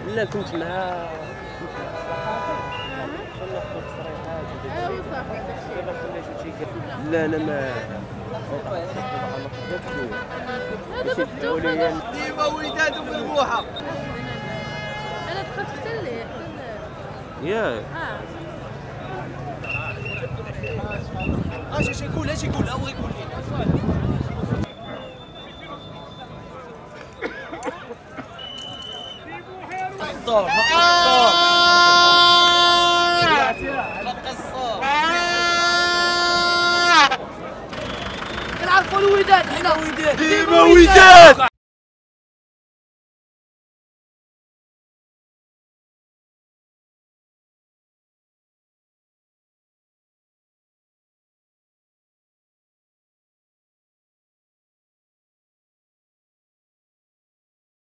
لا كنت مع كنا ناخذ تصريحات وصافي داكشي. دابا خليتو تيقال لا انا ما هذا مفتوح. ديما وليدات بالبوحه. انا دخلت حتى الليل. ياك اش يقول ابغي يقول لي قصار كنعرفوا الوداد حنا ديما وداد